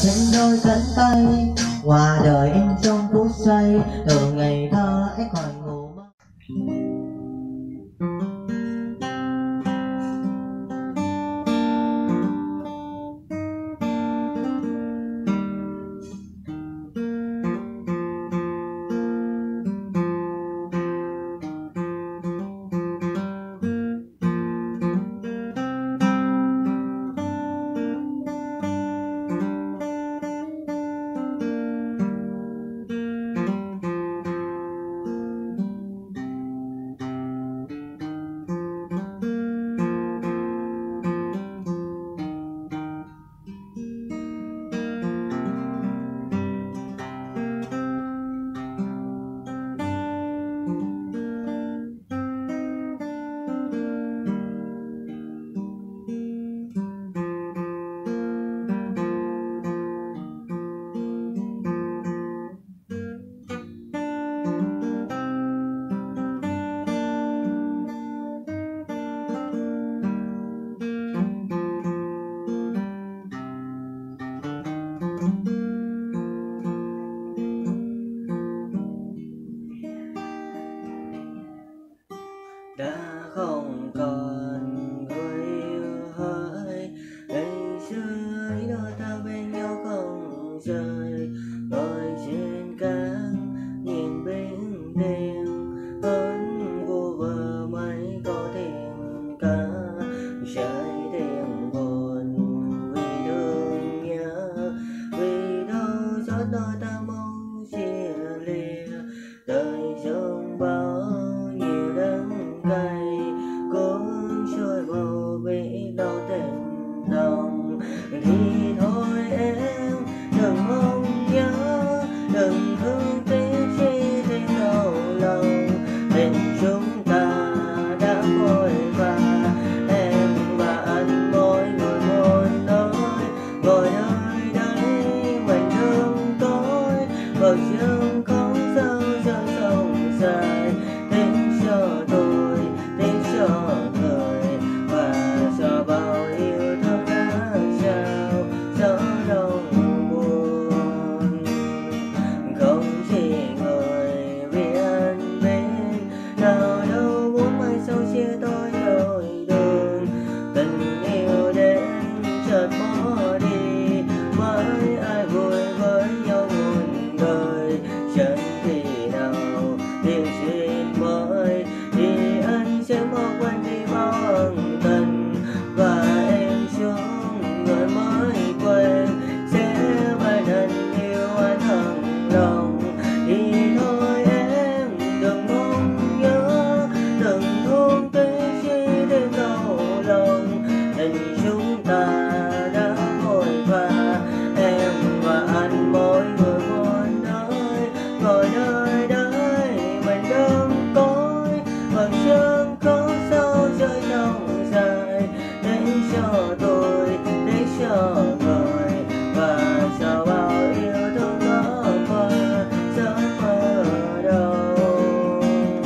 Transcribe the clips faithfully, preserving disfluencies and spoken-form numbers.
trên đôi cánh tay, qua đời em trong phút giây, từ ngày thơ ấy còn ngủ mơ. Đã không còn người yêu hỡi, ngày xưa ấy đôi ta bên nhau không rời, ngồi trên cát nhìn bên đêm, ấn vô vờ mấy có tình ca, trái tim buồn vì thương nhớ, vì đâu gió đôi ta mong chia lìa, đời sông bao nhiêu đắng cay cuốn trôi màu biết đâu tình nồng, thì thôi em đừng mong nhớ, đừng thương tiếc chi thêm đau lòng, tình chúng ta đã vội vã, em và anh mỗi người một nơi, ngồi nơi đây mình đương tối, bờ sông có sao rơi sông dài, tiếng cho tôi tiếng cho người, và cho bao yêu thương đã trao gió đông buồn, không chỉ người vì anh bên nào đâu muốn mai sau chia tôi đôi đường, tình yêu đến chợt bỏ đi, mới ai vui với nhau muôn đời, chẳng khi nào tiếng duyên mới thì anh sẽ mau quên đi bao ân tình, và em xuống người mới quên sẽ mãi lần yêu anh thầm lòng, thì thôi em đừng mong nhớ, đừng thương tiếc chi thêm đau lòng, tình chúng ta đã vội vã, em và anh mỗi người một nơi, ngồi nơi đây mình đương tối, vầng trăng có sao rơi lòng dài, để cho tôi để cho người, và cho bao yêu thương có qua giấc mơ đâu,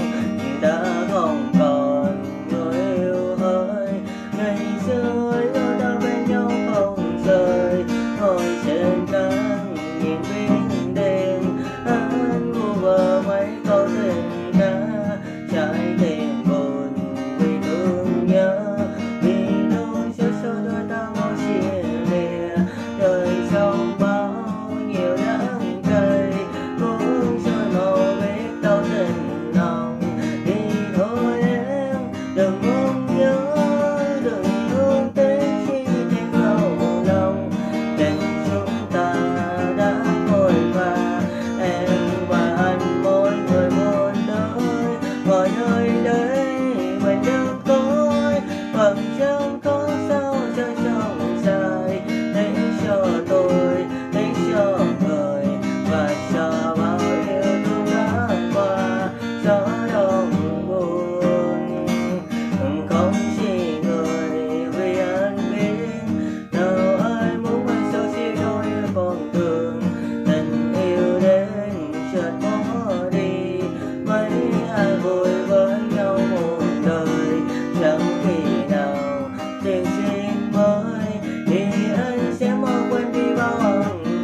đã không còn người yêu hỡi, ngày xưa ấy đôi ta bên nhau không rời, ngồi trên cát nhìn bên đêm, anh vu vơ mấy câu tình ca, trái tim buồn vì thương nhớ, vì đâu cho số đôi ta mau chia lìa, đời sông bao nhiêu đắng cay cuốn trôi màu biết đâu tình nồng, thì thôi em đừng mong nhớ, đừng thương tiếc chi thêm đau lòng, tình chúng ta đã vội vã, em và anh mỗi người một nơi, ngồi nơi đây mình đương tối, vầng trăng có sao rơi sông dài, để cho tôi để cho người, và cho bao yêu thương đã qua gió đông buồn, không chỉ người vì anh biết nào ai muốn mai sau chia đôi con đường, tình yêu đến chợt bỏ đi, mấy ai vui với nhau một đời, chẳng khi nào tình duyên mới thì anh sẽ mau quên đi bao ân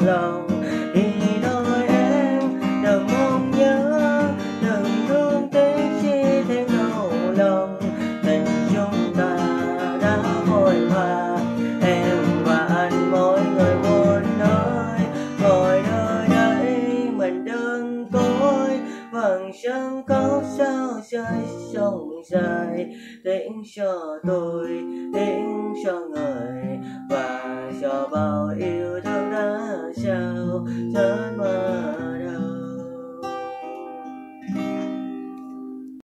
lòng thì thôi em đừng mong nhớ, đừng thương tiếc chi thêm đau lòng. Tình chúng ta đã vội vã, em và anh mỗi người một nơi, ngồi nơi đây mình đơn côi. Vầng trăng khóc sao rơi sông dài, tiếng cho tôi, tiếng cho người và cho bao yêu.